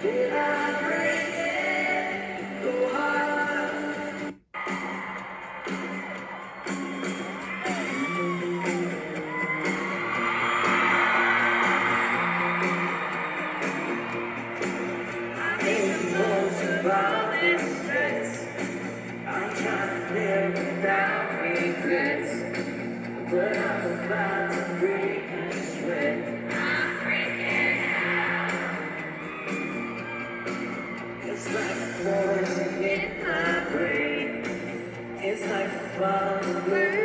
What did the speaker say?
I'm trying to live without regrets, but I'm about to break and sweat. I'm freaking out. It's like poison in my brain. It's like falling away.